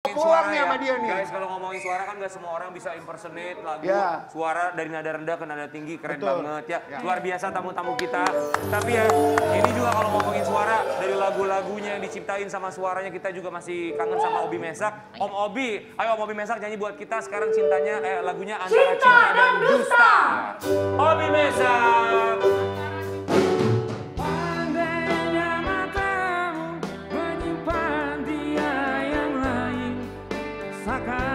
ngomongin pulang suara nih sama dia nih. Guys, kalau ngomongin suara kan gak semua orang bisa impersonate lagu. Suara dari nada rendah ke nada tinggi keren banget ya. Luar biasa tamu-tamu kita. Tapi ya, ini juga kalau ngomongin suara dari lagu-lagunya yang diciptain sama suaranya kita juga masih kangen sama Obi Mesak. Om Obi, ayo Om Obi Mesak nyanyi buat kita sekarang cintanya lagunya Antara Cinta dan Dusta. Obi Mesak. Seakan